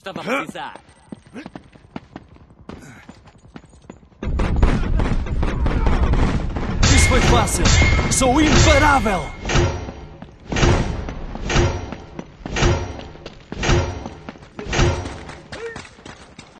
estava a precisar. Isso foi fácil. Sou imparável.